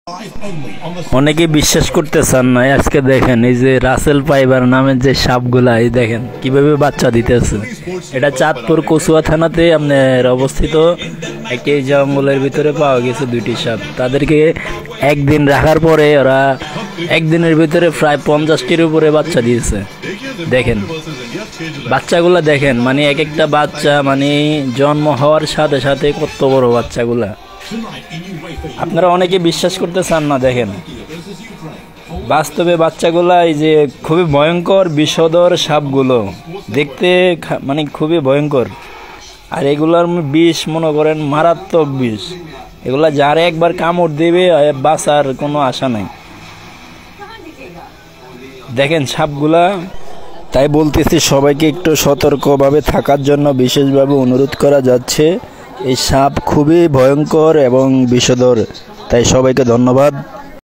অনেকে বিশ্বাস করতে চান না, আজকে দেখেন এই যে রাসেল ফাইবার নামের যে সাপগুলা, এই দেখেন কিভাবে বাচ্চা দিতেছে। এটা চাঁদপুর কচুয়া থানাতে আপনার অবস্থিত একটি জঙ্গলের ভিতরে পাওয়া গেছে দুইটি সাপ। তাদেরকে একদিন রাখার পরে ওরা একদিনের ভিতরে প্রায় 50টির উপরে বাচ্চা দিয়েছে। দেখেন বাচ্চাগুলা, দেখেন মানে এক একটা বাচ্চা মানে জন্ম হওয়ার সাথে সাথে কত বড় বাচ্চাগুলা। আপনারা অনেকে বিশ্বাস করতে চান না, দেখেন বাস্তবে বাচ্চাগুলা এই যে খুবই ভয়ঙ্কর বিষধর সাপগুলো দেখতে, মানে খুবই ভয়ঙ্কর। আর এগুলার বিষ মনে করেন মারাত্মক বিষ, এগুলা যারা একবার কামড় দেবে বাঁচার কোনো আশা নাই। দেখেন সাপগুলা, তাই বলতেছি সবাইকে একটু সতর্কভাবে থাকার জন্য বিশেষভাবে অনুরোধ করা যাচ্ছে। এই সাপ খুবই ভয়ঙ্কর এবং বিষধর, তাই সবাইকে ধন্যবাদ।